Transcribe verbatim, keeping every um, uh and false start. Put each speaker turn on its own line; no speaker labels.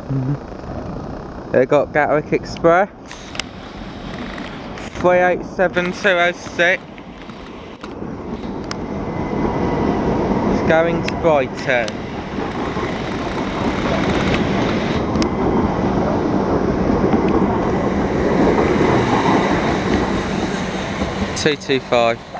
They got Gatwick Express three eight seven two oh six. It's going to Brighton. two two five.